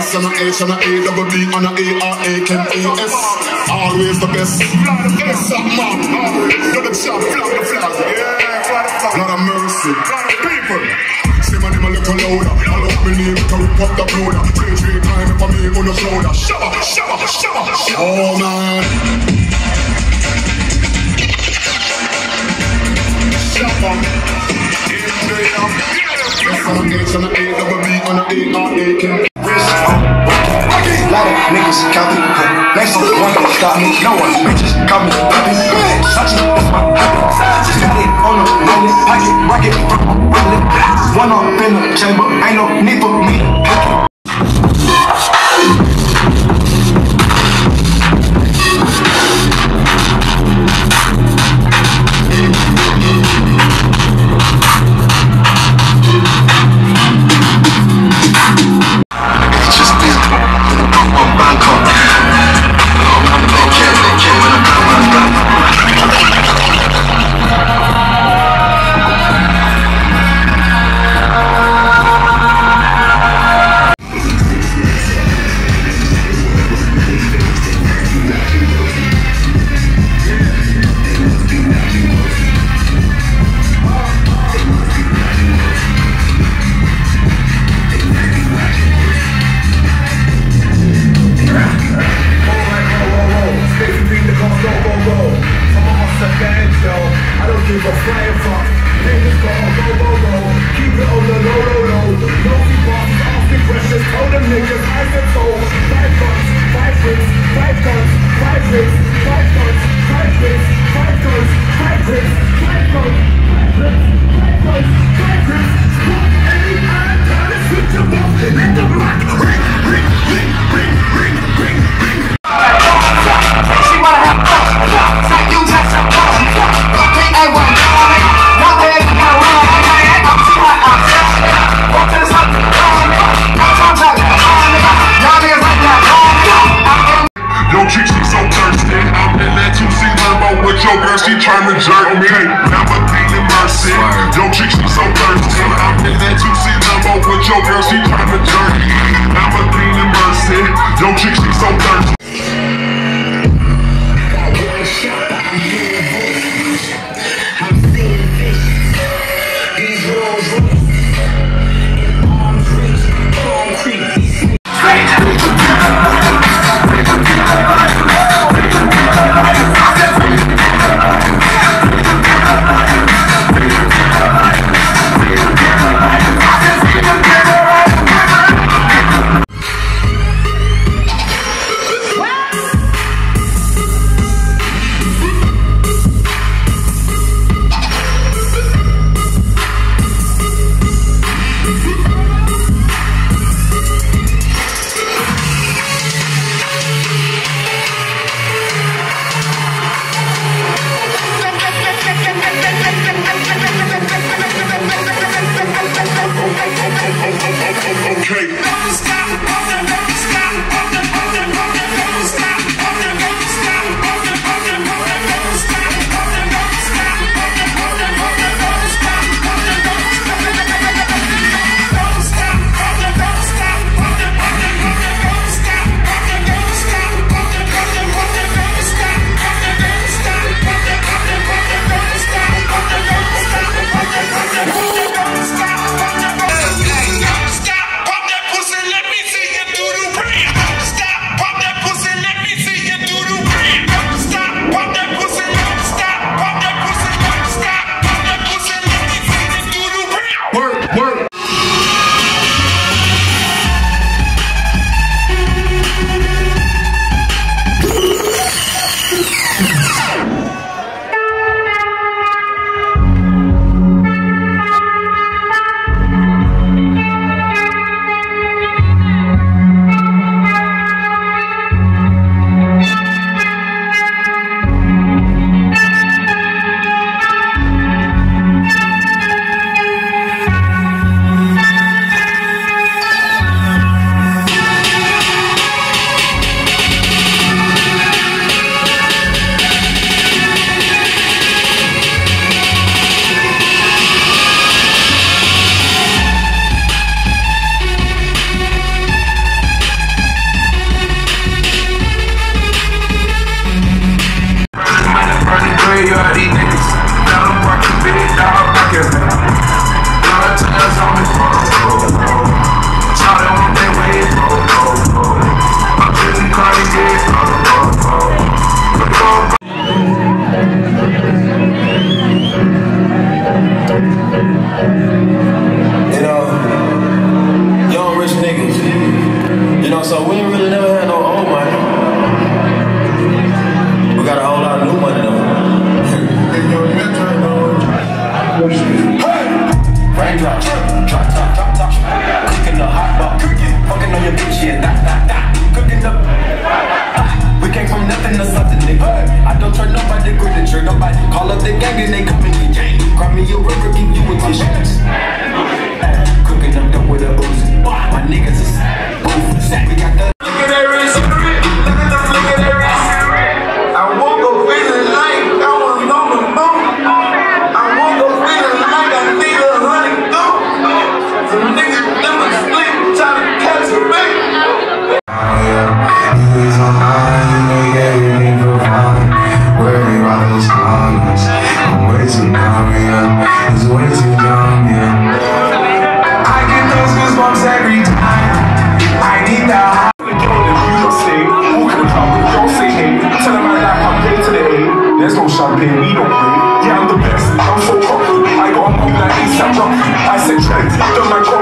S and a H and a A double B and a A-R-A-K-A-S. Always the best. Yes, man. You're the champ, flag the flag. Yeah, Lord of mercy. Lord of people. See my name a little louder. I love me name to rip up the bloater. Play time for me on the shoulder. Shabba, shabba, shabba. Oh man. Shabba. In there. S and a H and a A double B and a A-R-A-K. Lot of niggas counting, next one don't stop me, no one bitches call me puppy. Such is my habit. Got it on the rolling, pocket, rocket, rolling. One up in the chamber, ain't no need for me to pick it. She tryna jerk me, Lamborghini Mercy. Yo, chick, she so thirsty. I'm in that 2C Lambo with your girl, she tryna jerk me. Lamborghini Mercy. Yo, chick, she so thirsty. I'm seeing visions. These Rolls Royce in palm trees, concrete. I said check, after my